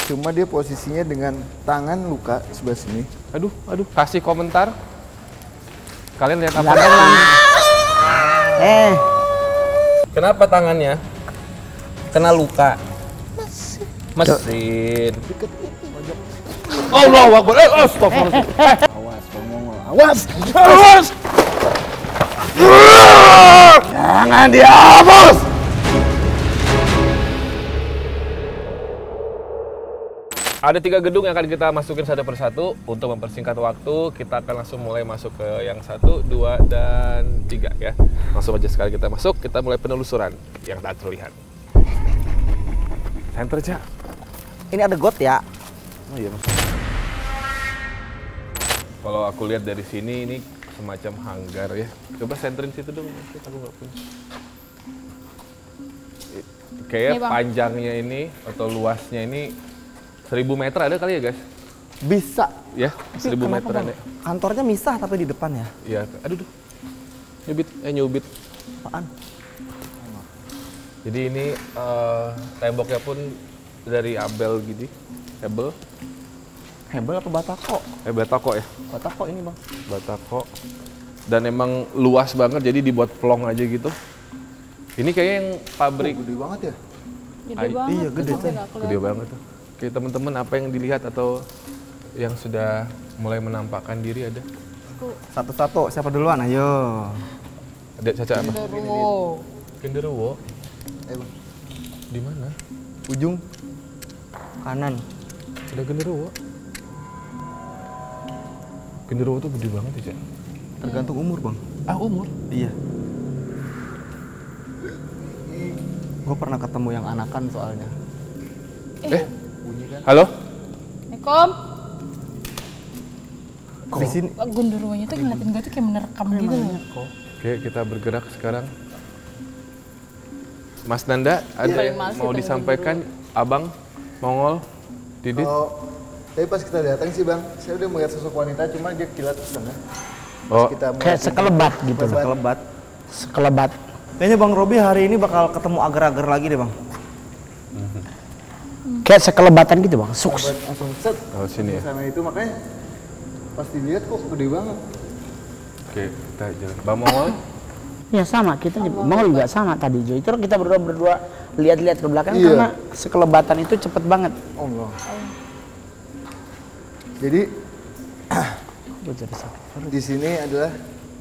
Cuma dia posisinya dengan tangan luka sebelah sini. Aduh. Kasih komentar. Kalian lihat apa? Kenapa tangannya kena luka? Mesin. Allahu Akbar. Astagfirullah. Awas, Mongol. Awas. Jangan dihapus. Ada 3 gedung yang akan kita masukin satu persatu. Untuk mempersingkat waktu, kita akan langsung mulai masuk ke yang 1, 2, dan 3 ya. Langsung aja sekali kita masuk, kita mulai penelusuran yang tak terlihat. Center aja. Ini ada got ya? Oh iya mas. Kalau aku lihat dari sini, ini semacam hanggar ya. Coba senterin situ dong, aku nggak punya. Kayak panjangnya ini atau luasnya ini 1000 meter ada kali ya guys? Bisa. Ya, 1000 meter ada. Kantornya misah tapi di depan ya? Iya, aduh. Nyubit. Apaan? Jadi ini temboknya pun dari Abel gini. Hebel apa batako? Batako ya? Batako ini bang. Batako. Dan emang luas banget jadi dibuat plong aja gitu. Ini kayaknya yang pabrik. Gede banget ya? Gede banget. Iya gede tuh. Gede banget tuh. Oke teman-teman, apa yang dilihat atau yang sudah mulai menampakkan diri ada? Satu-satu, siapa duluan? Ayo. Ada Caca apa? Genderuwo. Genderuwo. Bang. Di mana? Ujung kanan. Ada genderuwo. Genderuwo tuh gede banget ya, Cak. Tergantung umur bang. Umur? Iya. Gue pernah ketemu yang anakan soalnya. Halo? Assalamualaikum. Di sini. Genderuwonya tuh ngeliatin gue tuh kayak menerkam gitu loh. Oke, kita bergerak sekarang. Mas Nanda, ada yang mau disampaikan? Abang, Mongol, Didit? Tapi pas kita datang sih bang, saya udah melihat sosok wanita, cuma dia kilat ke sana. Kayak sekelebat gitu. Sekelebat. Kayaknya Bang Robi hari ini bakal ketemu agar-agar lagi deh bang. Kayak sekelebatan gitu bang. Suks. Langsung set. Sini ya? Sana itu makanya pas dilihat kok gede banget. Oke, kita jalan. Bang Mongol? Ya sama, kita mau juga sama tadi Jo. Itu kita berdua lihat-lihat ke belakang karena sekelebatan itu cepet banget. Allah. Jadi di sini adalah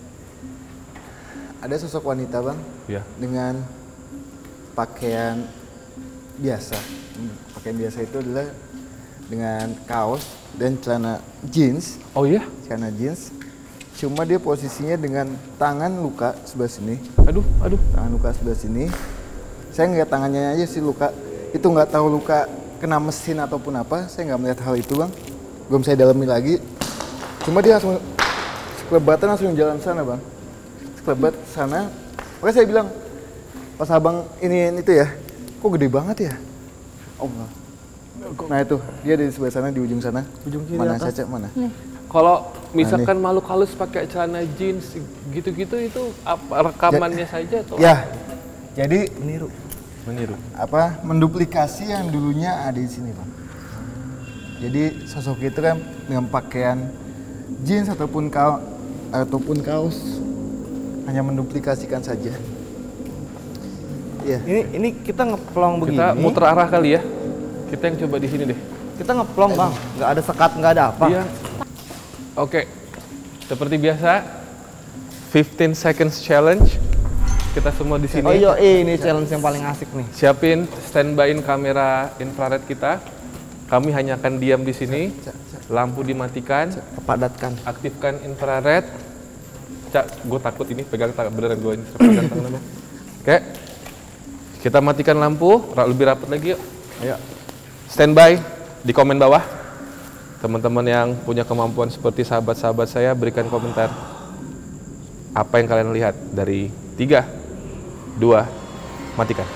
ada sosok wanita bang, Iya. dengan pakaian biasa. Pakaian biasa itu adalah dengan kaos dan celana jeans. Oh iya? Celana jeans. Cuma dia posisinya dengan tangan luka sebelah sini. Aduh. Tangan luka sebelah sini. Saya ngeliat tangannya aja sih luka. Itu nggak tahu luka kena mesin ataupun apa. Saya nggak melihat hal itu bang. Belum saya dalami lagi. Cuma dia langsung sekelebatan langsung jalan sana bang. Sekelebat sana. Makanya saya bilang pas abang ini itu ya, kok gede banget ya? Allah. Nah itu dia di sebelah sana di ujung sana. Ujung kiri mana atas. Caca mana? Kalau misalkan makhluk halus pakai celana jeans gitu-gitu itu apa rekamannya saja atau? Ya. Jadi Meniru. apa menduplikasi yang dulunya ada di sini bang. Jadi sosok itu kan dengan pakaian jeans ataupun kaos hanya menduplikasikan saja. Iya. Ini kita ngeplong begini. Kita muter arah kali ya. Kita yang coba di sini deh. Kita ngeplong bang. Nggak ada sekat, nggak ada apa. Iya. Oke. Seperti biasa 15 seconds challenge. Kita semua di sini. Oh iya, ini challenge yang paling asik nih. Siapin standby-in kamera infrared kita. Kami hanya akan diam di sini. Lampu dimatikan. Padatkan. Aktifkan infrared. Cak, gue takut ini pegang tangan beneran gue ini pegang tangan lo. Oke. Kita matikan lampu, lebih rapat lagi yuk. Ayo. Standby di komen bawah. Teman-teman yang punya kemampuan seperti sahabat-sahabat saya berikan komentar. Apa yang kalian lihat dari 3, 2, matikan.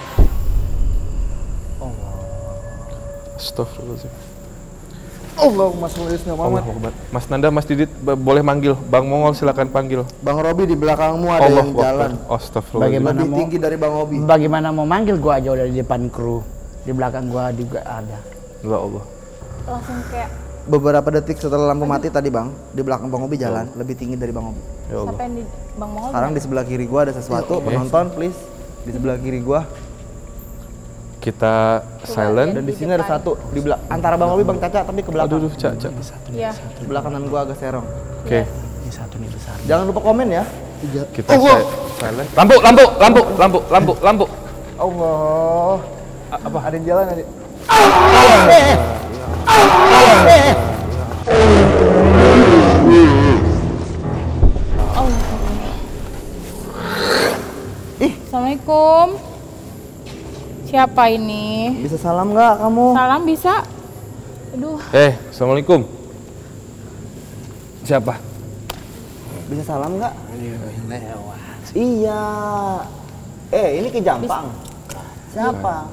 Astagfirullahaladzim. Allahumma sholli ala Muhammad. Mas Nanda, Mas Didit boleh manggil. Bang Mongol silakan panggil. Bang Robi di belakangmu ada yang jalan. Astagfirullahaladzim. Bagaimana Lebih tinggi dari Bang Robi. Bagaimana mau manggil gua aja udah di depan kru. Di belakang gua juga ada. Ya Allah. langsung kayak Beberapa detik setelah lampu mati tadi bang, di belakang Bang Obi jalan lebih tinggi dari Bang Obi. siapa yang di Bang Mongol? Sekarang di sebelah kiri gua ada sesuatu, penonton please. Di sebelah kiri gua Kita silent. dan di sini ada satu di belakang antara Bang Obi Bang Caca tapi ke belakang. Aduh, Cak. Iya. Sebelah kanan gua agak serong. Oke. Ini satu nih besar. Jangan lupa komen ya. Kita silent. Lampu. Allah. Apa? Ada yang jalan ada. Assalamualaikum. Siapa ini? Bisa salam nggak kamu? Salam bisa? Aduh, Assalamualaikum. Siapa? Bisa salam nggak? Iya. Ini ke Jampang. Siapa?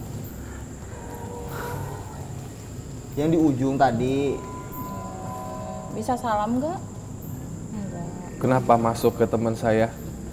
Yang di ujung tadi. bisa salam nggak? Enggak. Kenapa masuk ke teman saya?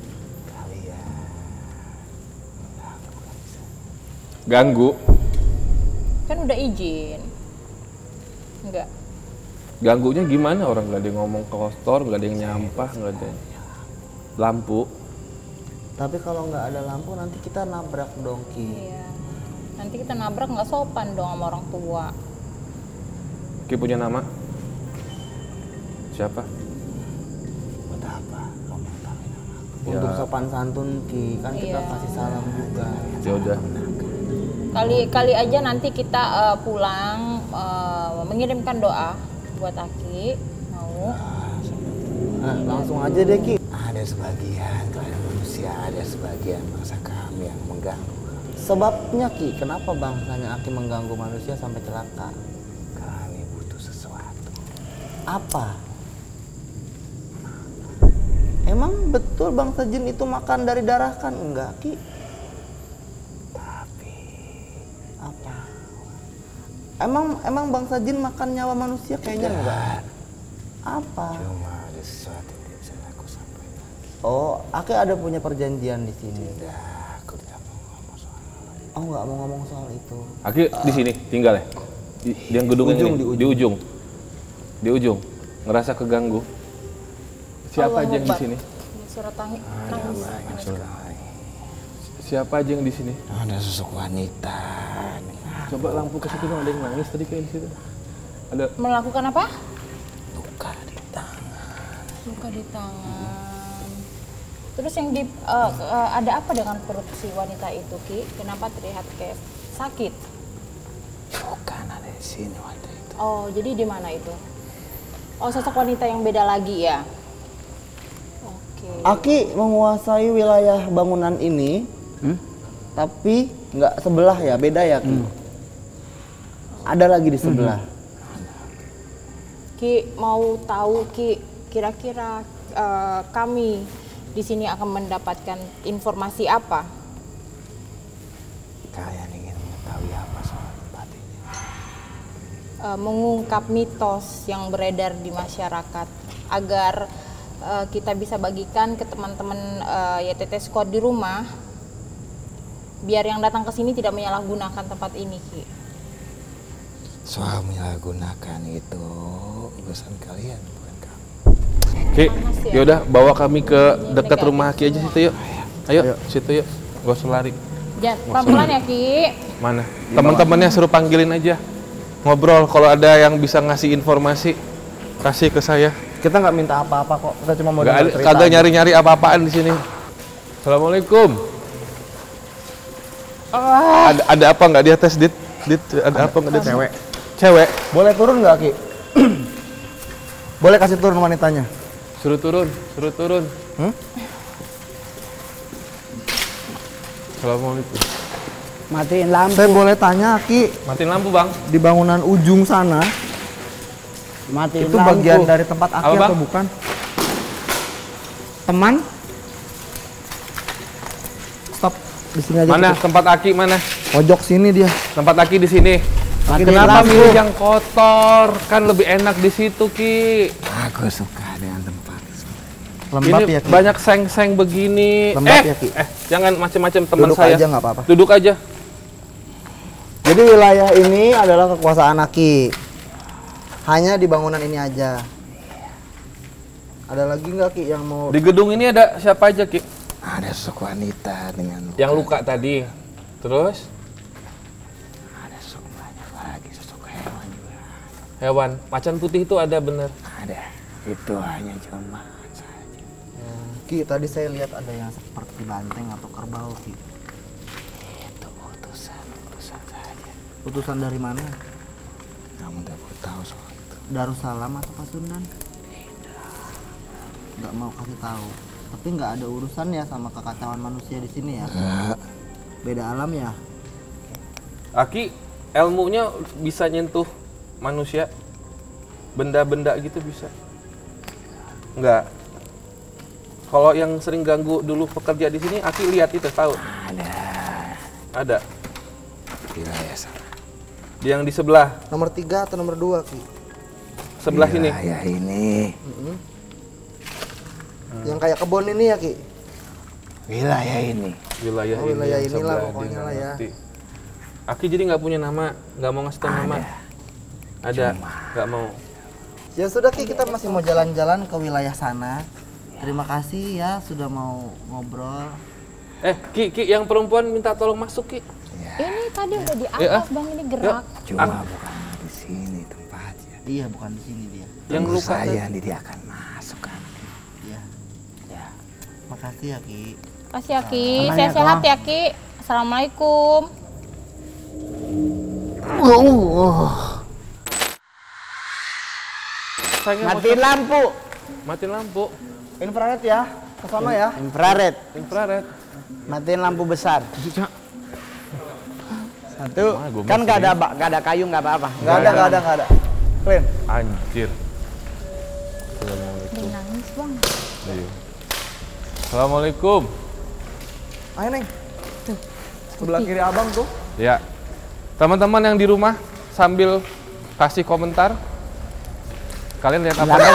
Ganggu. Kan udah izin. Enggak. Ganggunya gimana? Orang nggak ada yang ngomong kotor, nggak ada yang nyampah, nggak ada yang lampu. Tapi kalau nggak ada lampu nanti kita nabrak dong Ki. Iya. Nanti kita nabrak nggak sopan dong sama orang tua. Ki punya nama? Siapa? Buat apa? Kamu tahu nama? Ya. Untuk sopan santun Ki, kan kita Iya. kasih salam juga. Ya udah. Kali aja nanti kita pulang mengirimkan doa buat Aki. Mau? Nah, langsung aja deh Ki. Ada sebagian kalian manusia, ada sebagian bangsa kami yang mengganggu. Sebabnya Ki, kenapa bangsanya Aki mengganggu manusia sampai celaka? Kami butuh sesuatu. Apa? Emang betul bangsa jin itu makan dari darah kan? Enggak Ki. Tapi Apa? Emang bangsa jin makan nyawa manusia kayaknya enggak. Apa? cuma ada sesuatu yang tidak bisa aku sampaikan. Oh, Aki ada punya perjanjian di sini. Aku tidak mau ngomong soal itu. Oh, nggak mau ngomong soal itu. Aki di sini tinggal ya? Di yang gedung Ujung, ini? di ujung. Di ujung. Ngerasa keganggu. Siapa aja yang di sini? Surat nangis. Siapa aja yang di sini? Ada sosok wanita. Coba lampu ke situ dong, ada yang nangis tadi kayak di situ. Ada Melakukan apa? Luka di tangan. Luka di tangan. Terus yang ada apa dengan perut si wanita itu, Ki? Kenapa terlihat kayak sakit? Bukan ada di sini waktu itu. Oh, jadi di mana itu? Oh, sosok wanita yang beda lagi ya? Oke. Aki menguasai wilayah bangunan ini, tapi nggak sebelah ya, beda ya Ki. Ada lagi di sebelah. Ki mau tahu Ki, kira-kira kami di sini akan mendapatkan informasi apa? Kalian ingin mengetahui apa soal tempat ini? Mengungkap mitos yang beredar di masyarakat agar kita bisa bagikan ke teman-teman YTT Squad di rumah, biar yang datang ke sini tidak menyalahgunakan tempat ini, Ki. Soal menyalahgunakan itu urusan kalian, bukan kamu. Ki, Panas ya? yaudah bawa kami ke dekat negatif rumah Ki aja situ yuk. Ayo, situ yuk. Gak usah lari. Jangan pelan-pelan ya, Ki. Mana? Teman-temannya suruh panggilin aja. Ngobrol, kalau ada yang bisa ngasih informasi, kasih ke saya. Kita nggak minta apa-apa kok, kita cuma mau Nggak dengar ada, cerita kagak aja. nyari-nyari apa-apaan di sini. Assalamualaikum. Ada apa nggak di atas, Dit? Ada apa nggak di atas? Cewek. Cewek. Boleh turun nggak Ki? Boleh kasih turun wanitanya. Suruh turun, suruh turun. Assalamualaikum. Matiin lampu. Saya boleh tanya Ki, Matiin lampu, Bang. di bangunan ujung sana Matiin itu lampu. bagian dari tempat Aki Apa, Bang? atau bukan? Teman? Stop di sini aja. Mana Ki. tempat Aki mana? Pojok sini dia. Tempat Aki di sini. Matiin Kenapa lampu. milih yang kotor? Kan lebih enak di situ, Ki. Aku suka dengan tempat. Lembab Ini ya Ki. banyak seng-seng begini. Lembab ya, Ki. Jangan macem-macem teman Duduk saya. aja nggak apa-apa. Duduk aja. Jadi wilayah ini adalah kekuasaan Aki. Hanya di bangunan ini aja. Ada lagi nggak Ki yang mau? Di gedung ini ada siapa aja, Ki? Ada sosok wanita dengan luka. Yang luka tadi. Terus Ada sosok banyak lagi, sosok hewan juga. hewan macan putih itu ada bener. Ada. Itu hanya cuma saja. Ki, tadi saya lihat ada yang seperti banteng atau kerbau Ki. Itu utusan saja. Utusan dari mana? Kamu tidak perlu tahu soal itu. Darussalam atau Pasundan? Nggak mau kasih tahu. Tapi nggak ada urusan ya sama kekacauan manusia di sini ya? Enggak. Beda alam ya? Aki ilmunya bisa nyentuh manusia, benda-benda gitu bisa? Enggak. Kalau yang sering ganggu dulu pekerja di sini, Aki lihat itu tahu? Ada. Wilayah sana. Yang di sebelah, Nomor 3 atau nomor 2 Ki? sebelah sini. Wilayah ini. Yang kayak kebun ini ya Ki? Wilayah ini. Wilayah Oh, ini. wilayah yang inilah sebelah, dia pokoknya nggak lah ya. ngerti. Aki jadi nggak punya nama, nggak mau ngasih tau nama. Ada, nggak mau. Ya sudah Ki, kita masih mau jalan-jalan ke wilayah sana. Terima kasih ya sudah mau ngobrol. Ki, yang perempuan minta tolong masuk, Ki. Ini tadi udah di Ya, atas Bang, ini gerak. Cuma bukan di sini tempatnya. Iya, bukan di sini dia. Yang Tunggu luka saya nanti dia akan masuk kan. Iya. Ya. Makasih ya Ki. Kasih ya Ki, Aman ya, sehat-sehat Kak. ya Ki. Assalamualaikum. Matiin lampu. Matiin lampu. Infrared ya, ke sana ya. Infrared. Infrared. Matiin lampu besar. Satu. Wah, gua Kan masih nggak ada kayu nggak apa-apa. Nggak ada. Clean. Anjir. Assalamualaikum. Nangis Bang. Iya. Assalamualaikum. Ayo Neng. Tuh, sebelah kiri abang tuh. Ya. Teman-teman yang di rumah sambil kasih komentar. Kalian lihat apa?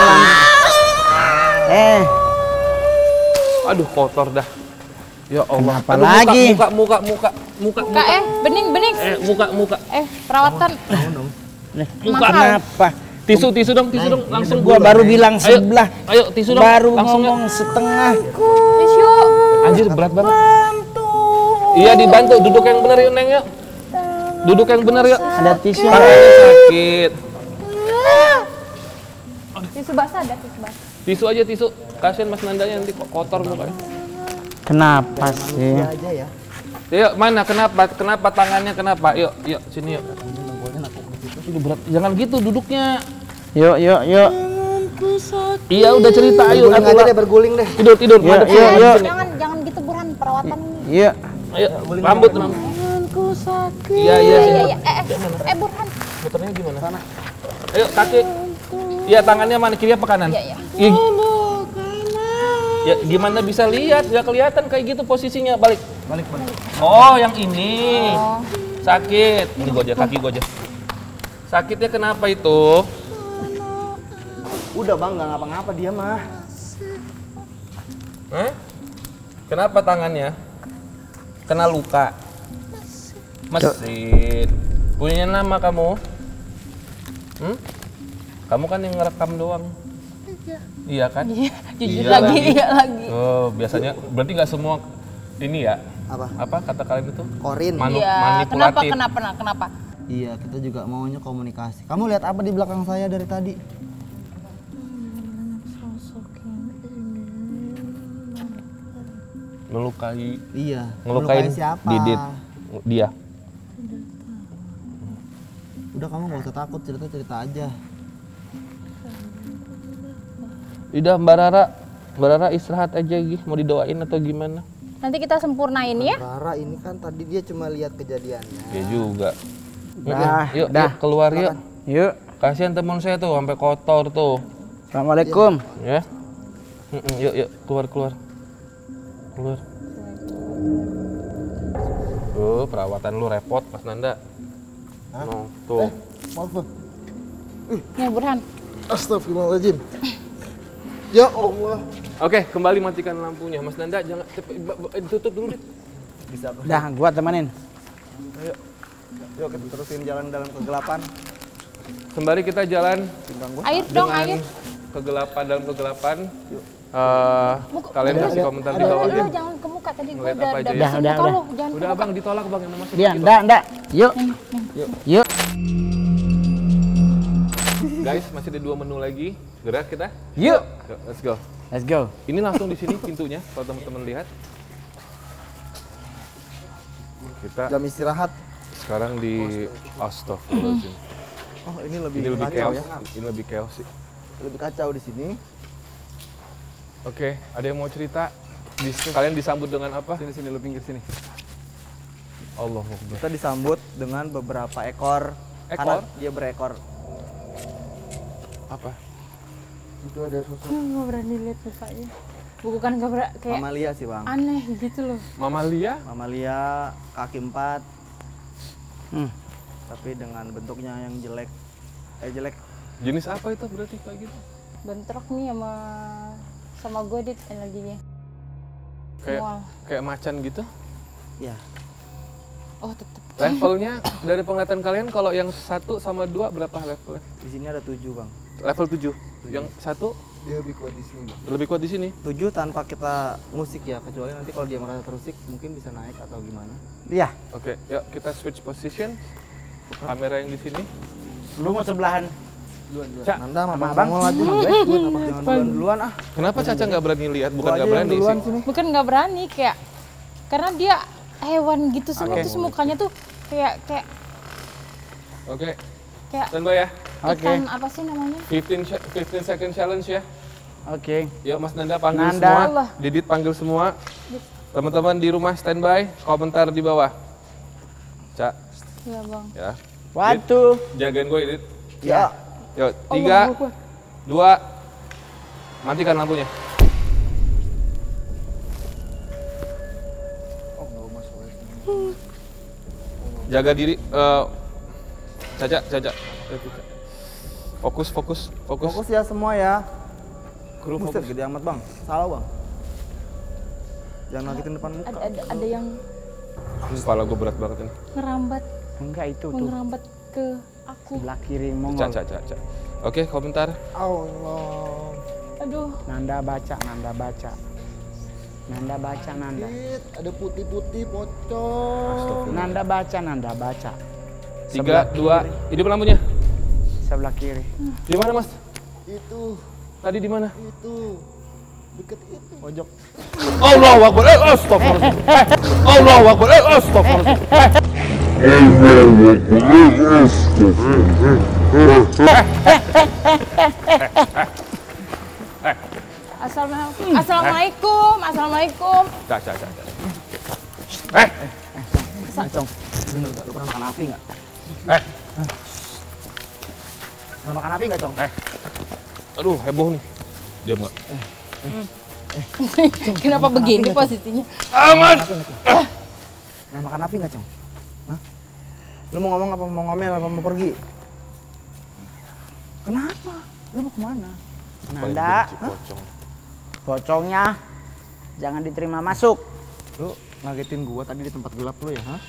Aduh, kotor dah. Ya Allah. Kenapa Aduh, lagi? Muka. Kak, bening. Muka. Perawatan. Muka. Kenapa? Tisu dong, langsung. Gua baru bilang Ayo, sebelah. Ayo, tisu dong. Baru langsung ngomong setengah. Tisu. Anjir, berat banget. Iya, dibantu. Duduk yang bener yuk, Neng, yuk. Duduk yang bener yuk. Ada tisu. Tangannya sakit. Tisu basah ada tisu basah. Tisu aja, tisu. Kasian Mas Nandanya nanti kotor mukanya. Kenapa sih? Iya aja ya. Yuk, mana? Kenapa tangannya? Kenapa? Yuk, sini yuk. Ini berat. Jangan gitu duduknya. Yuk. Iya, udah cerita. Ayo, Berguling aja deh, berguling deh. tidur. Yuk, Madep. yuk. Jangan gitu Burhan, perawatan ini. Yuk. Ayo, rambut. Iya. Iya. Burhan. Muternya gimana? Sana. Ayo, kaki. Iya, tangannya mana? Kiri apa kanan? Iya. Ya, gimana bisa lihat? Nggak kelihatan kayak gitu posisinya. Balik. Oh, yang ini. Sakit. Ini gua aja, kaki gua aja. Sakitnya kenapa itu? Udah Bang, nggak ngapa-ngapa dia mah. Hah? Kenapa tangannya? Kena luka. Mesin. Punya nama kamu? Kamu kan yang ngerekam doang. Iya kan? Jujur Iya lagi. Oh, biasanya berarti nggak semua ini ya? Apa? Kata kalian itu? Korin. Iya. Manipulatif. Kenapa? Iya, kita juga maunya komunikasi. Kamu lihat apa di belakang saya dari tadi? Melukai. Iya. Ngelukain melukai siapa? Didit. Dia. Udah kamu nggak usah takut, cerita aja. Udah Mbak Rara istirahat aja Gih. Mau didoain atau gimana? Nanti kita sempurnain ya. Rara ini kan tadi dia cuma lihat kejadiannya. Ya juga. Yuk, dah. keluar yuk. Yuk. Kasihan teman saya tuh sampai kotor tuh. Assalamualaikum. Ya. Yuk, keluar. Perawatan lu repot Mas Nanda. No, tuh. Maaf Bang. Nih Burhan. Astagfirullahaladzim. Ya Allah. Oke, kembali matikan lampunya. Mas Nanda jangan tutup dulu deh. Bisa Dah, gua temenin. Yuk kita terusin jalan dalam kegelapan. Sembari kita jalan Air dong, dengan air. kegelapan dalam kegelapan. Kalian kasih komentar di bawah ya. Jangan ke muka tadi gue Ngeliat udah apa aja ya? bersihin muka Udah. lo. Jangan Udah abang ditolak bang yang mau masuk. Dia, enggak. Yuk. Yuk. Guys, masih ada 2 menu lagi. Gerak kita. Yuk. Let's go. Let's go. Ini langsung di sini pintunya, kalau teman-teman lihat. Kita Jam istirahat. sekarang di Astagfirullahaladzim. Oh, ini lebih Ini lebih kacau chaos. ya. Ini lebih chaos sih. Lebih kacau di sini. Oke, ada yang mau cerita? Kalian disambut dengan apa? Sini lu pinggir sini. Allah Akbar. Kita disambut dengan beberapa ekor. Karena dia berekor. Apa? Itu ada sosok nggak berani lihat mukanya. Bukan nggak berani, kayak Mamalia sih bang. aneh gitu loh. Mamalia? Mamalia kaki 4. Tapi dengan bentuknya yang jelek. Jelek. Jenis apa itu berarti kayak gitu? Bentrok nih sama gue dit energinya. Kayak Mual. kayak macan gitu? Ya. Oh tetep. Levelnya dari penglihatan kalian kalau yang 1 sama 2 berapa levelnya? Di sini ada 7 bang. Level 7. Yang 1 dia lebih kuat di sini. lebih kuat di sini. 7 tanpa kita musik ya, kecuali nanti kalau dia merasa terusik mungkin bisa naik atau gimana. Iya. Oke, yuk kita switch position. Kamera yang di sini. Lu mau sebelahan. Cak, Nanda sama Abang. Bang Mongol aja. Jangan duluan ah. kenapa Caca nggak berani lihat? Bukan Gua nggak aja yang berani duluan sih. sini. Bukan nggak berani kayak karena dia hewan gitu semua Oke. terus mukanya tuh kayak Oke, kayak standby ya. Oke. ikan apa sih namanya? 15 second challenge ya. Oke. Yuk Mas Nanda panggil Nanda. semua. Allah. Didit panggil semua. Teman-teman di rumah standby, komentar di bawah. Cak, Iya bang. ya. Waktu. Jagain gue, Didit. Ya. Yuk, 3, 2, matikan lampunya. Jaga diri, Caca. Fokus. Fokus ya semua ya. Kru Buset fokus. gede amat bang. Salah bang. Jangan ngagetin depan muka. Ada yang Kepala gue berat banget ini. ngerambat Enggak itu tuh. ngerambat ke aku. Sebelah kiri Mongol. Caca. Oke, komentar. Allah. Aduh. Nanda baca. Dit, ada putih-putih pocong. Nanda baca. 3, 2, hidup lampunya. Sebelah kiri. Di mana, Mas? Itu, Tadi di mana? itu. Deket itu. Pojok. Allahu Akbar. Astagfirullah. Allahu Akbar. Astagfirullah. Assalamualaikum. Caca. Cong. Bener, lu pernah makan api nggak? Pernah makan api nggak Cong? Aduh, heboh nih. Diam nggak? Kenapa begini posisinya? Aman. Pernah makan api nggak Cong? Hah? Lu mau ngomong apa mau ngomel apa mau pergi? Kenapa? Lu mau kemana? Nanda. Pocongnya jangan diterima masuk. Lu ngagetin gua tadi di tempat gelap lu ya, hah?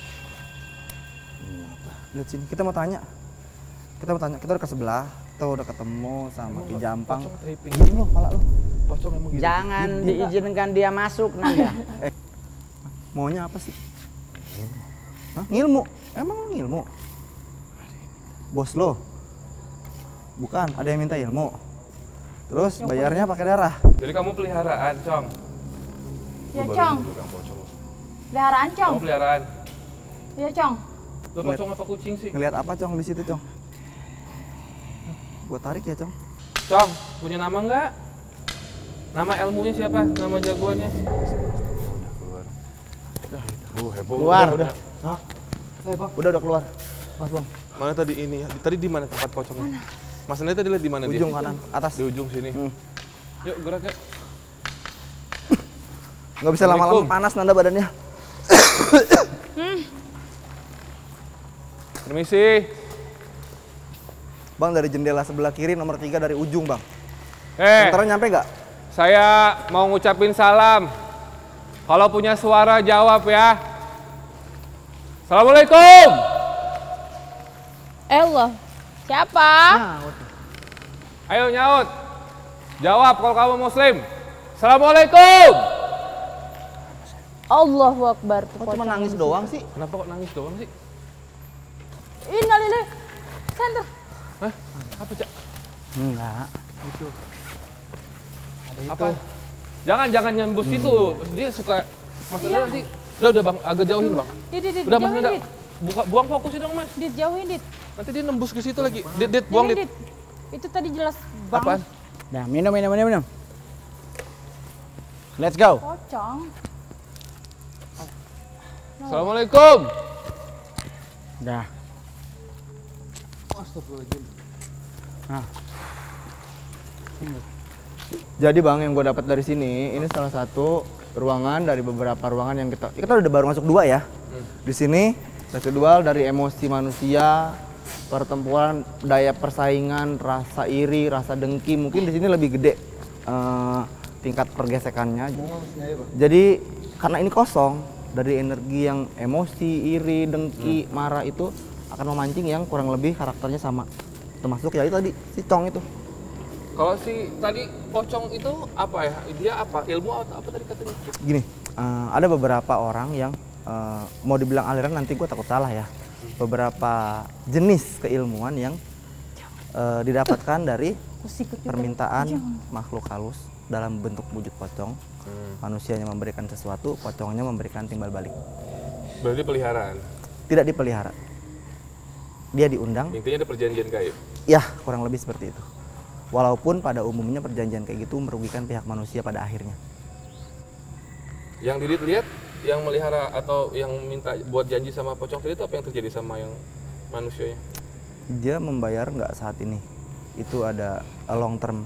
Lihat sini, kita mau tanya. Kita udah ke sebelah, tuh udah ketemu sama Ki Jampang. Gini lu, kepala lu. Pocong emang gitu. Jangan diizinkan dia masuk, Nanda. Maunya apa sih? Hah? Ngilmu? Emang lu ngilmu? Bos lo? Bukan, ada yang minta ilmu. Terus bayarnya pakai darah. Jadi kamu peliharaan, Cong? Ya Cong. Peliharaan Cong. Kamu peliharaan? Ya Cong. Lu pocong apa kucing sih? Ngelihat apa Cong di situ Cong? Gua tarik ya Cong. Cong, punya nama nggak? Nama ilmunya siapa? Nama jagoannya? Heboh. Keluar. Udah. Hah? Udah keluar. Mas Bang. Mana tadi ini? Tadi di mana tempat pocongnya? Mas Nanda tadi lihat di mana dia? Ujung kanan, atas. Di ujung sini. Yuk gerak ya. Nggak bisa lama-lama panas Nanda badannya. Permisi. Bang dari jendela sebelah kiri nomor 3 dari ujung Bang. Ntar nyampe nggak? saya mau ngucapin salam. Kalau punya suara jawab ya. Assalamualaikum. Allah. Siapa? Ayo nyaut. Jawab kalau kamu muslim. Assalamualaikum. Allahu Akbar. Kok cuma nangis doang sih? Kenapa kok nangis doang sih? Innalillahi. Center. Hah? Apa, Cak? Enggak. Apa? Jangan nyembus itu. Dia suka maksudnya nanti. Udah Bang, agak jauhin Bang. Dit, Udah Mas, jauhin, udah. Dit. Buang fokus dong Mas. Dit, jauhin, Dit. Nanti dia nembus ke situ lagi. Dit, buang Ini, Dit. Itu tadi jelas Apaan? banget. Nah, minum. Let's go. Pocong. Assalamualaikum. Dah. Jadi Bang, yang gue dapat dari sini, ini salah satu ruangan dari beberapa ruangan yang kita udah baru masuk 2 ya. Di sini residual dari emosi manusia, pertempuran, daya persaingan, rasa iri, rasa dengki. Mungkin di sini lebih gede tingkat pergesekannya. Jadi karena ini kosong dari energi yang emosi, iri, dengki, marah itu akan memancing yang kurang lebih karakternya sama. Termasuk ya itu tadi si Cong itu. Kalau si tadi pocong itu apa ya? Dia apa? Ilmu atau apa tadi katanya? Gini, ada beberapa orang yang mau dibilang aliran nanti gue takut salah ya. Beberapa jenis keilmuan yang didapatkan dari permintaan makhluk halus dalam bentuk wujud pocong. Manusianya memberikan sesuatu, pocongnya memberikan timbal balik. Berarti peliharaan. Tidak dipelihara. Dia diundang. Intinya ada perjanjian gaib. Ya, kurang lebih seperti itu. Walaupun pada umumnya perjanjian kayak gitu merugikan pihak manusia pada akhirnya. Yang Didit lihat, yang melihara atau yang minta buat janji sama pocong tadi itu apa yang terjadi sama yang manusianya? Dia membayar nggak saat ini. Itu ada long term.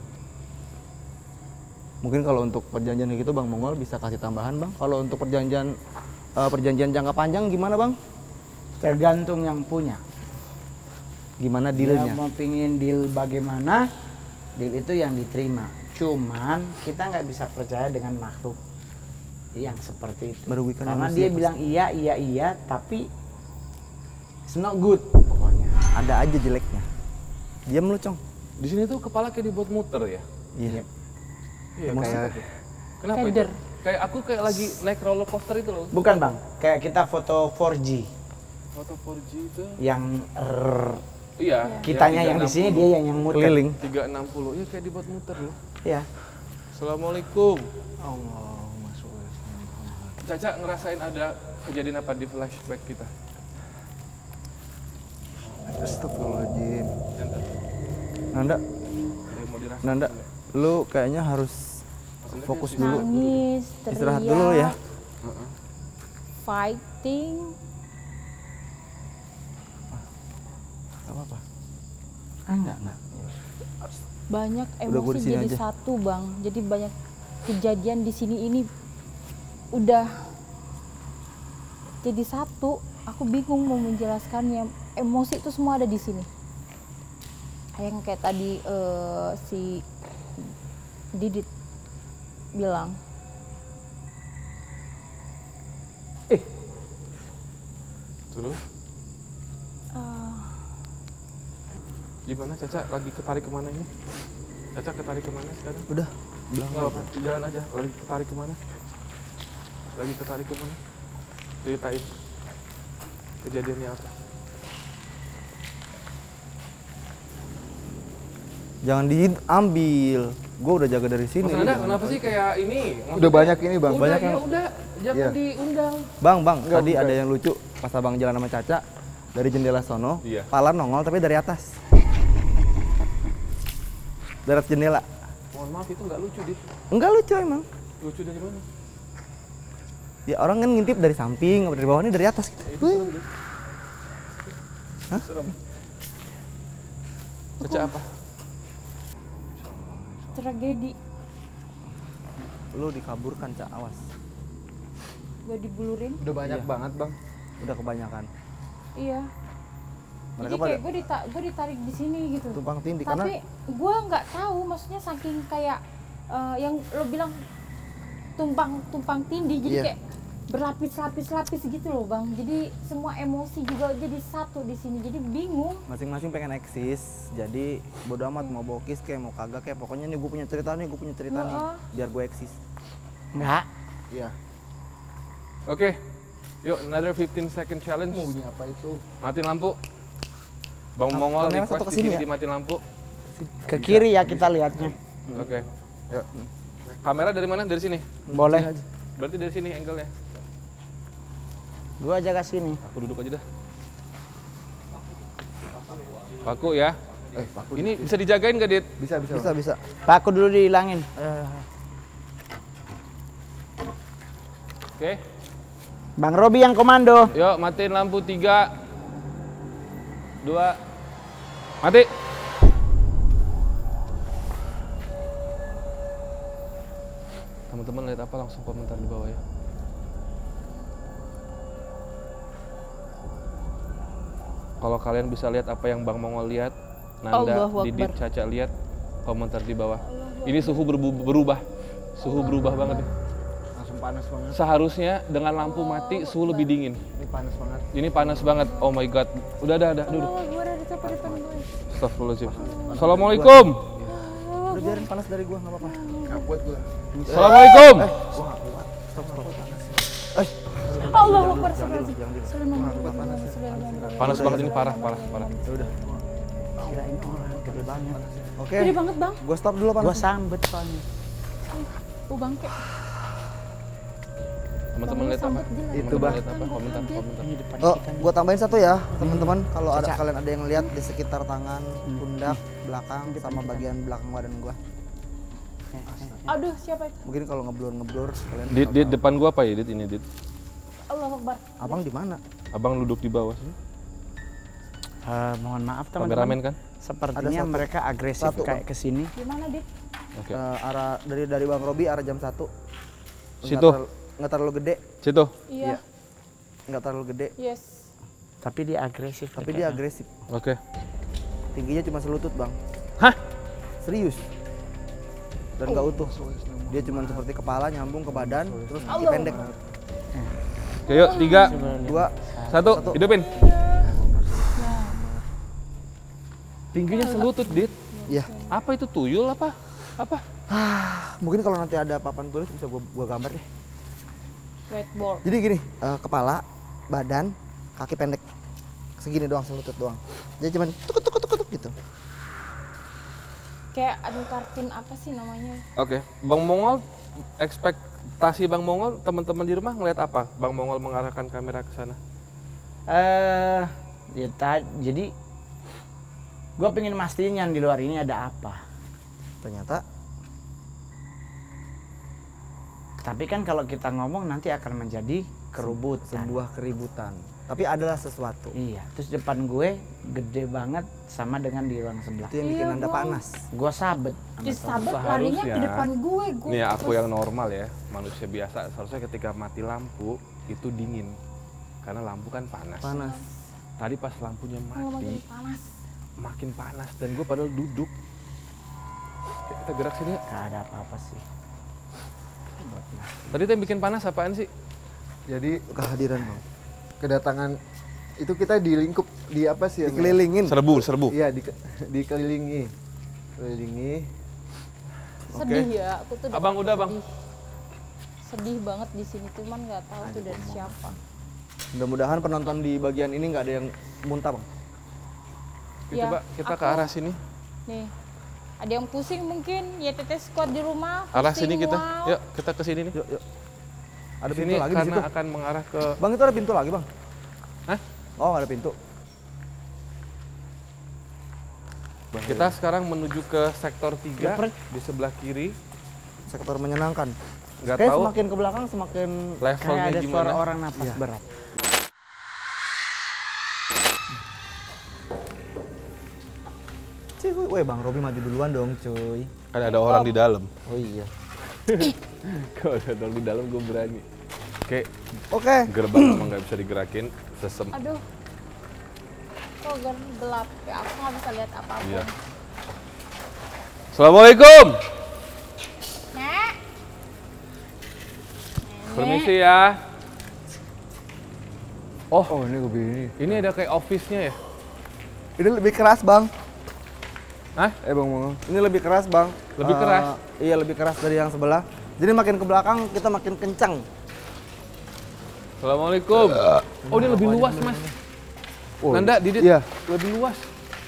Mungkin kalau untuk perjanjian kayak gitu Bang Mongol bisa kasih tambahan Bang. Kalau untuk perjanjian jangka panjang gimana Bang? Tergantung yang punya. Gimana Dia dealnya? mau pingin deal bagaimana, deal itu yang diterima. Cuman kita nggak bisa percaya dengan makhluk yang seperti itu. Merugikan Karena manusia dia pasti. bilang iya, tapi it's not good pokoknya. Ada aja jeleknya. Dia melucong. Di sini tuh kepala kayak dibuat muter ya. Iya. Iya, Emosi. Kenapa itu? Keder. Kayak aku kayak lagi naik roller coaster itu loh. Bukan Bang, kayak kita foto 4G Foto 4G itu. yang Iya. kitanya yang di sini, dia yang muter. Keliling. 360. Iya kayak dibuat muter loh. Ya. Assalamualaikum. Allah masuk. Caca ngerasain ada kejadian apa di flashback kita? Astagfirullahaladzim. Nanda, Yang mau dirasain? Nanda, lu kayaknya harus fokus dulu. Nangis, teriak, Istirahat dulu ya. fighting. Apa-apa. Enggak. Banyak Udah gua di emosi sini jadi aja. satu Bang. Jadi banyak kejadian di sini ini udah jadi satu. Aku bingung mau menjelaskannya. Emosi itu semua ada di sini. Yang kayak tadi si Didit bilang. Terus? Gimana Caca? Lagi ketarik kemana ini? Caca ketarik kemana sekarang? Udah, Nggak apa-apa, jalan aja. Lagi ketarik kemana? Lagi ketarik kemana? Ceritain. Kejadiannya apa? jangan diambil. Gue udah jaga dari sini. Mas Nanda, kenapa sih kayak ini? Udah banyak ini Bang, Udah, banyak ya yang udah, jangan Iya. diundang. Bang, Enggak, tadi bukan. ada yang lucu pas abang jalan sama Caca dari jendela sono, Iya. pala nongol tapi dari atas. Dari atas jendela. Mohon maaf itu nggak lucu, Dit. Enggak lucu emang. Lucu dari mana? Ya orang kan ngintip dari samping, dari bawah ini dari atas. Itu serem, Dit. Hah? Serem. Caca apa? Tragedi. Lu dikaburkan, Cak, awas. Gak dibulurin. udah banyak Iya. banget Bang. Udah kebanyakan. Iya. Mereka Jadi kayak gue ditarik di sini gitu. Tumpang tindih karena Tapi gue nggak tahu, maksudnya saking kayak yang lo bilang tumpang tindih, jadi Iya. kayak berlapis-lapis gitu loh Bang. Jadi semua emosi juga jadi satu di sini. Jadi bingung. Masing-masing pengen eksis, jadi bodo amat mau bokis kayak mau kagak kayak pokoknya nih gue punya cerita nih, biar gue eksis. Enggak. Iya. Oke. Yuk, another 15 second challenge. Bunyi apa itu? Matiin lampu. Bang Mongol kamera satu request kesini di sini ya? dimatiin lampu. Ke kiri ya kita lihatnya. Oke. Yuk. Kamera dari mana? Dari sini. Boleh. Berarti dari sini angle-nya. Gua aja ke sini. Aku duduk aja dah. Paku ya. Paku. Ini bisa dijagain gak, Dit? Bisa. Bisa. Paku dulu dihilangin. Oke. Bang Robi yang komando. Yuk, matiin lampu 3 2 mati. Teman-teman lihat apa langsung komentar di bawah ya. Kalau kalian bisa lihat apa yang Bang Mongol lihat, Nanda, Allahu Didit, Akbar. Caca lihat, komentar di bawah. Ini suhu berubah. Suhu berubah banget nih. Langsung panas banget. Seharusnya dengan lampu mati suhu lebih dingin. Ini panas banget. Ini panas banget. Oh my god. Udah, duduk. Oh, gue ada di depan gue. Astagfirullahaladzim. Assalamualaikum. Udah biarin panas dari gue, nggak apa-apa. Kaput gua. Assalamualaikum. Allahu Akbar. Panas banget ini, parah. Kirain orang gede banget. Oke, Gede banget Bang. gue stop dulu Gua panas. sambet soalnya. Bangke. Teman-teman lihat apa? Itu, Bang. Lihat apa? Komentar. Ini depan Oh, kita nih. gue tambahin satu ya, teman-teman. Kalau ada Caca. kalian ada yang lihat di sekitar tangan, pundak, belakang, sama bagian belakang badan gue. Aduh, siapa itu? Mungkin kalau ngeblur kalian. Dit, depan gua apa ya, Dit? Ini, Dit. Allahu Akbar. Abang di mana? Abang duduk di bawah sini. Mohon maaf teman-teman. Kameramen kan? Sepertinya Ada satu. mereka agresif Satu, kayak Bang. kesini. Di mana, Dit? Oke. Arah dari Bang Robi arah jam 1. Situ. Nggak terlalu gede, Situ. Iya. nggak terlalu gede, Yes. Tapi dia agresif. tapi dia agresif. Oke. Tingginya cuma selutut, Bang. Hah? Serius. Dan nggak utuh. Dia cuma seperti kepala nyambung ke badan, terus kaki pendek. Oke, yuk. 3 Dua, 1 hidupin. Tingginya selutut, Dit. ya. Apa itu, tuyul apa? Apa? Mungkin kalau nanti ada papan tulis bisa gua gambar deh. Whiteboard. Jadi gini, kepala, badan, kaki pendek. Segini doang, selutut doang. Jadi cuman tuk gitu. Kayak ada kartun apa sih namanya? Oke. Bang Mongol, ekspektasi Bang Mongol, teman-teman di rumah ngeliat apa? Bang Mongol mengarahkan kamera ke sana. Jadi gue pengen mastiin yang di luar ini ada apa. Ternyata Tapi kan kalau kita ngomong nanti akan menjadi kerubutan. sebuah keributan. Tapi adalah sesuatu. Iya, terus depan gue gede banget sama dengan di ruang sebelah. Itu yang bikin Iya, Anda Bang. panas. Gue sabet. Disabet larinya ke depan gue. Nih aku yang normal ya, manusia biasa. Seharusnya ketika mati lampu itu dingin, karena lampu kan panas. Panas. Tadi pas lampunya mati, panas. makin panas dan gue padahal duduk. Oke, kita gerak sini. Gak ada apa-apa sih. Tadi tuh yang bikin panas apaan sih? Jadi Kehadiran, Bang. kedatangan itu kita di lingkup di apa sih? Dikelilingin. Serbu. Iya, dikelilingi. Sedih ya, aku tuh Abang udah, Bang. sedih banget di sini, cuman nggak tahu tuh dari siapa. Mudah-mudahan penonton di bagian ini nggak ada yang muntah, Bang. Oke, Ya, coba kita ke aku- arah sini. Nih, ada yang pusing mungkin, YTT Squad di rumah. Arah pusing, sini kita. wow. Yuk, kita ke sini nih. Yuk. Ada Sini pintu lagi di karena situ. akan mengarah ke Bang, itu ada pintu lagi, Bang. Hah? Oh, ada pintu. kita sekarang menuju ke sektor 3 Lepret. di sebelah kiri. Sektor menyenangkan. Nggak Kayak tahu semakin ke belakang semakin levelnya Kayak ada gimana. suara orang napas berat. cuy. Weh, Bang Robi maju duluan dong, cuy. Kan ada orang di dalam. Oh iya. Kalau ada orang di dalam gue berani. Oke, Oke. gerbang emang nggak bisa digerakin. Sesem. Aduh, kok gelap ya, aku nggak bisa lihat apa-apa. Iya. Assalamualaikum. Nek, Permisi ya. Oh, ini gue ini. ini ada kayak office-nya ya? Ini lebih keras, Bang. Hah? Bang. Ini lebih keras, Bang. Lebih keras? Iya, lebih keras dari yang sebelah. Jadi makin ke belakang kita makin kencang. Assalamualaikum. Oh, ini lebih luas, Mas. Nanda, Didit, Iya. lebih luas.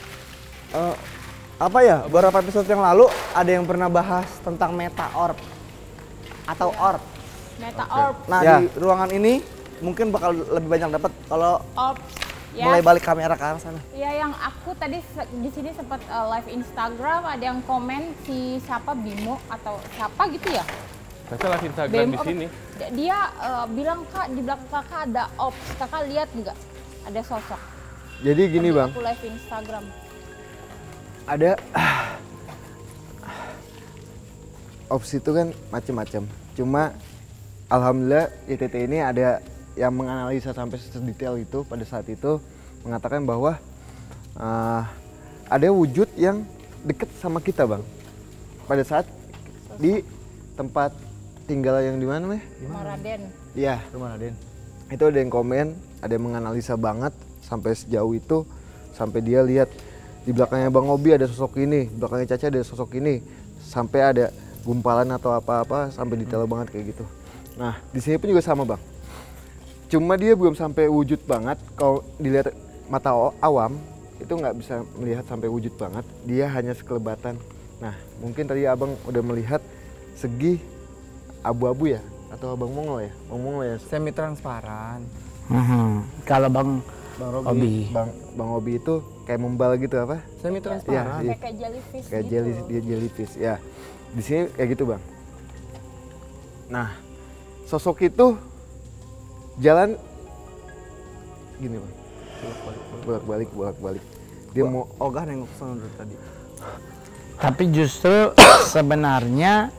Apa ya? Beberapa episode yang lalu ada yang pernah bahas tentang meta orb atau orb. Meta orb. Nah, Ya. di ruangan ini mungkin bakal lebih banyak dapat kalau Orb. Ya. mulai balik kamera ke arah sana. Ya, yang aku tadi di sini sempat live Instagram, ada yang komen si siapa Bimo atau siapa gitu ya. Saya live Instagram di Bemo, sini. Dia bilang, Kak, di belakang kakak ada ops. Kakak lihat nggak? Ada sosok. Jadi gini, Tadi Bang. Aku live Instagram. Ada opsi itu kan macam-macam. Cuma alhamdulillah YTT ini ada yang menganalisa sampai sedetail itu pada saat itu mengatakan bahwa ada wujud yang deket sama kita, Bang. Pada saat di tempat tinggal yang di mana, Meh? Maraden. Iya, Rumah Raden. itu ada yang komen, ada yang menganalisa banget sampai sejauh itu, sampai dia lihat di belakangnya Bang Obi ada sosok ini, di belakangnya Caca ada sosok ini, sampai ada gumpalan atau apa-apa, sampai detail banget kayak gitu. Nah, di sini pun juga sama, Bang. Cuma dia belum sampai wujud banget. Kalau dilihat mata awam itu nggak bisa melihat sampai wujud banget. Dia hanya sekelebatan. Nah, mungkin tadi abang udah melihat segi abu-abu ya, atau abang Mongol ya, Bang Mongol ya. Semi transparan. Kalau Bang Obi. Bang Obi itu kayak membal gitu apa? Semi transparan. Iya. Kayak jellyfish Kayak gitu. dia jellyfish ya. Di sini kayak gitu, Bang. Nah, sosok itu jalan gini, Bang. Bolak-balik. Dia mau Ogah nengok sana dari tadi. Tapi justru sebenarnya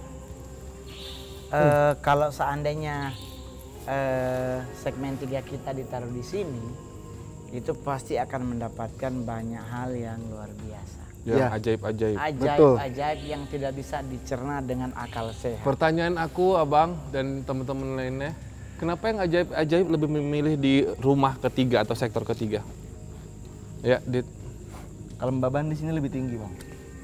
kalau seandainya segmen 3 kita ditaruh di sini, itu pasti akan mendapatkan banyak hal yang luar biasa. Ya, Ya. ajaib-ajaib. Ajaib-ajaib yang tidak bisa dicerna dengan akal sehat. Pertanyaan aku, Abang dan teman-teman lainnya, kenapa yang ajaib-ajaib lebih memilih di rumah ketiga atau sektor ketiga? Ya, Dit. Kelembaban di sini lebih tinggi, Bang.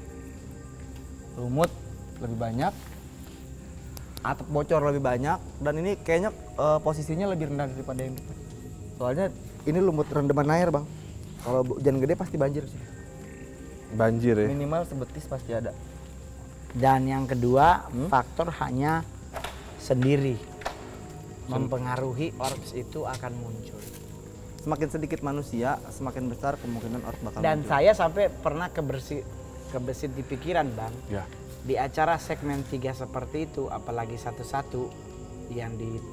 Lumut lebih banyak, atap bocor lebih banyak, dan ini kayaknya posisinya lebih rendah daripada yang depan. Soalnya ini lumut rendaman air, Bang. Kalau hujan gede pasti banjir sih. Banjir ya. Minimal sebetis pasti ada. Dan yang kedua, faktor hanya sendiri mempengaruhi orbs itu akan muncul. Semakin sedikit manusia, semakin besar kemungkinan orb bakal Dan muncul. saya sampai pernah kebersit di pikiran, Bang. Ya. Di acara segmen 3 seperti itu, apalagi satu-satu yang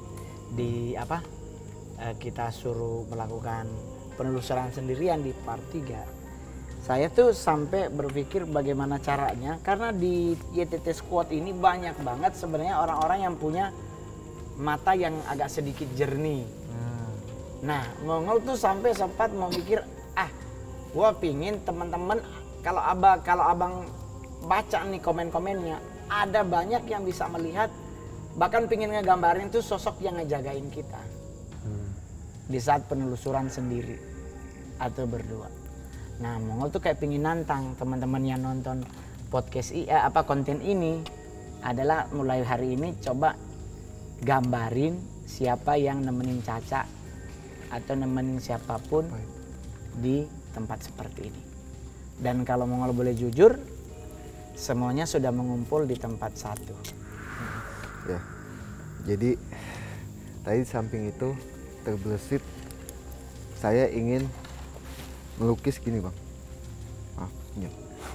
kita suruh melakukan penelusuran sendirian di part 3. Saya tuh sampai berpikir bagaimana caranya, karena di YTT Squad ini banyak banget sebenarnya orang-orang yang punya mata yang agak sedikit jernih. Nah, Mongol tuh sampai sempat mau mikir, gua pingin teman-teman kalau abang baca nih komen-komennya, ada banyak yang bisa melihat, bahkan pingin ngegambarin tuh sosok yang ngejagain kita di saat penelusuran sendiri atau berdua. Nah, Mongol tuh kayak pingin nantang teman-teman yang nonton podcast konten ini adalah mulai hari ini coba gambarin siapa yang nemenin Caca atau nemenin siapapun di tempat seperti ini. Dan kalau Mongol boleh jujur, semuanya sudah mengumpul di tempat satu. ya. Jadi tadi di samping itu terbesit, saya ingin melukis gini, Bang. Ini.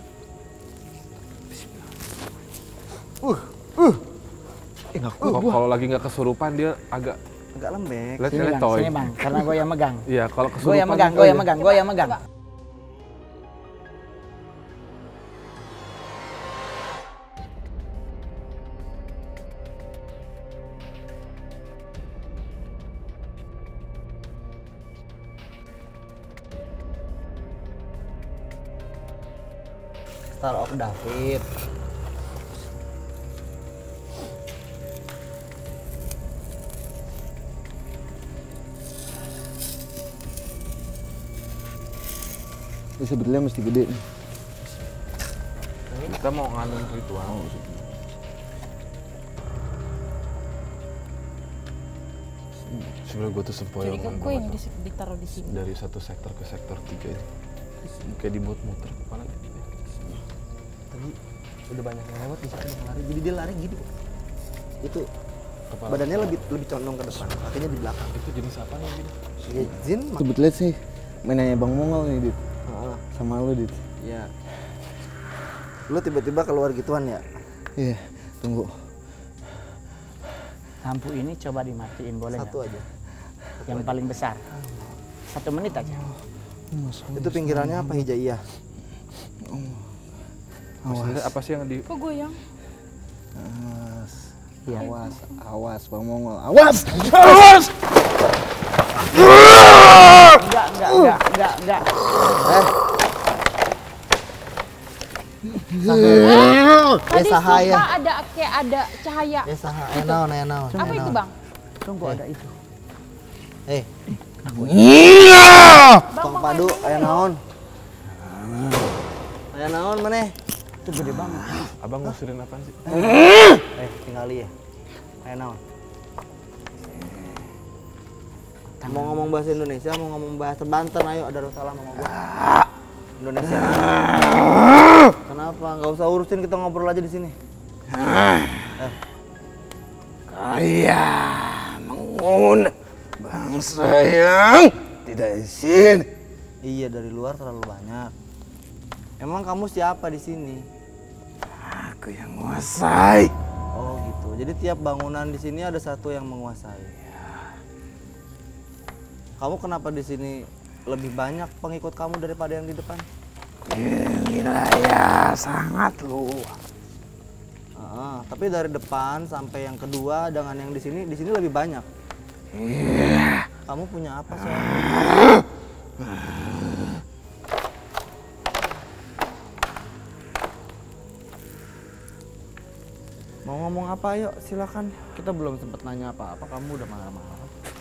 Enak Kalau lagi nggak kesurupan dia agak Agak lembek. lihat Sini Bang, toy. sini Bang, karena gue yang megang. Iya, kalau Gue kesurupan. yang megang, gue yang megang, gue yang megang. Star of David. Sebetulnya mesti gede nih. Kita mau nganun ritual. Sebenarnya gue tuh Jadi sempoyongan kue yang banget. ditaruh di sini. Dari satu sektor ke sektor 3 ini. Kayak dimuter kepala. Tadi udah banyak yang lewat di situ yang lari. Jadi dia lari gini. Itu Kepala. badannya lebih condong ke depan, kakinya di belakang. Itu jenis apa nih gitu? Ya, Jin Sebetulnya sih mainannya Bang Mongol nih, Dit. Sama lu, Dit. ya. Lu tiba-tiba keluar gituan ya? Iya, tunggu. Lampu ini coba dimatiin boleh Satu nggak? aja. Yang paling besar. 1 menit aja. Itu pinggirannya apa hijaiyah? Sebenarnya apa sih yang di Kok goyang? Awas. Iya. Awas, awas Bang Mongol. Awas! Awas! Enggak. Tadi sahaya. suka ada kayak ada cahaya. Ya saha, naon. Apa itu bang? Tunggu ada itu. Tong padu aya naon? Aya naon maneh? Itu gede banget. Abang ngusirin apaan sih? Tinggali ya. Aya naon? Mau ngomong bahasa Indonesia, mau ngomong bahasa Banten, ayo ada salah sama gua. Indonesia. Kenapa? Nggak usah urusin, kita ngobrol aja di sini. Kalian mengundang bangsa yang tidak izin. Iya, dari luar terlalu banyak. Emang kamu siapa di sini? Aku yang menguasai. Oh gitu. Jadi tiap bangunan di sini ada satu yang menguasai. Kamu kenapa di sini lebih banyak pengikut kamu daripada yang di depan? Wilayah sangat luas. Tapi dari depan sampai yang kedua dengan yang di sini lebih banyak. Iya. Kamu punya apa sih? Mau ngomong apa? Yuk silakan. Kita belum sempat nanya apa-apa, kamu udah marah-marah.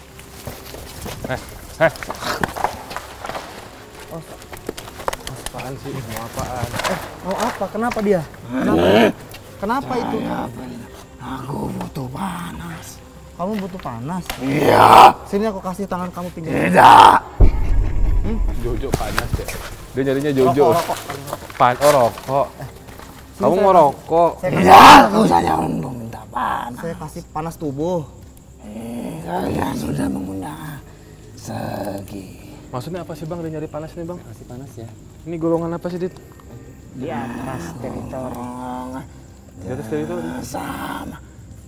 Apaan sih? Mau apaan? Mau apa? Kenapa dia? Kenapa itu? Aku butuh panas. Kamu butuh panas. Iya. Sini aku kasih tangan kamu pinggir. Tidak. Jojo panas ya. Dia nyarinya Jojo. Rokok. Rokok. Kamu mau rokok? Tidak. Aku saja untuk minta panas. Saya kasih panas tubuh. Kalian sudah mengundang segi. Maksudnya apa sih bang? Dia nyari panas nih bang? Kasih panas ya. Ini golongan apa sih Dit? Di atas teritori. Di atas teritori. Sama.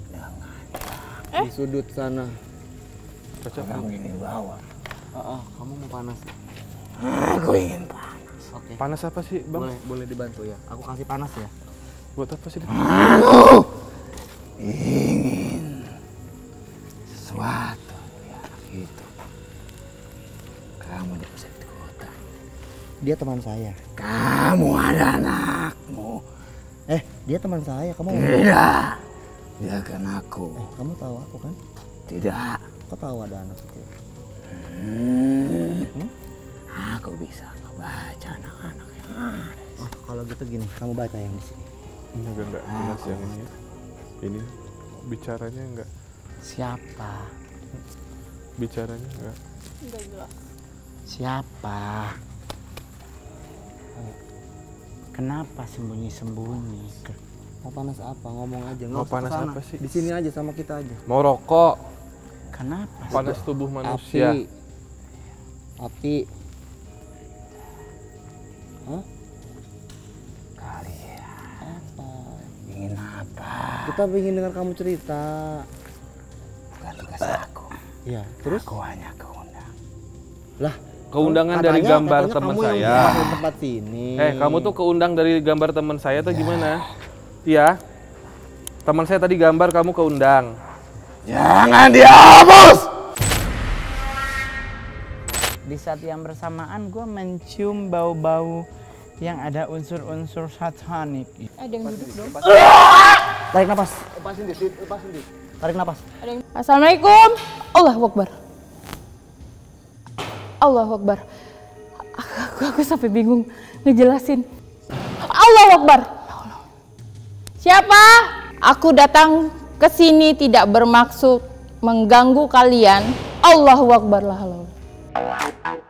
Di sudut sana. Cocok. Kamu ingin bawa. Kamu mau panas? Aku ingin panas. Oke. Panas apa sih bang? Boleh dibantu ya. Aku kasih panas ya. Buat apa sih Dit? Aku ingin sesuatu ya gitu. Kamu di pusat kota. Dia teman saya. Kamu ada anakmu. Dia teman saya. Kamu Tidak. Dia kan aku. kamu tahu aku kan? Tidak. Kok tahu ada anak itu? Aku bisa ngebaca anak-anak yang ada. Oh, kalau gitu gini, kamu baca yang di sini. Enggak jelas yang ini. Ini bicaranya enggak. Siapa? Bicaranya enggak. Enggak jelas. Siapa? Kenapa sembunyi-sembunyi? Mau panas apa? Ngomong aja. Mau Nggak usah panas kesana. apa sih? Di sini aja sama kita aja. Mau rokok. Kenapa? Panas tubuh manusia. Api. Kalian Apa? ingin apa? Kita ingin dengar kamu cerita. Bukan tugas aku. Iya. Terus? Aku hanya keundang. Lah. Keundangan dari gambar katanya teman kamu yang saya. masuk tempat sini. Kamu tuh keundang dari gambar teman saya atau gimana? Iya. Teman saya tadi gambar, kamu keundang. Jangan dihapus. Di saat yang bersamaan gue mencium bau-bau yang ada unsur-unsur satanik. Ada yang duduk dong. Tarik napas. Lepasin dikit. Tarik napas. Ada yang... Assalamualaikum. Allahu Akbar. Allahu Akbar. Aku sampai bingung ngejelasin. Allahu Akbar. Siapa? Aku datang ke sini tidak bermaksud mengganggu kalian. Allahu Akbar lah.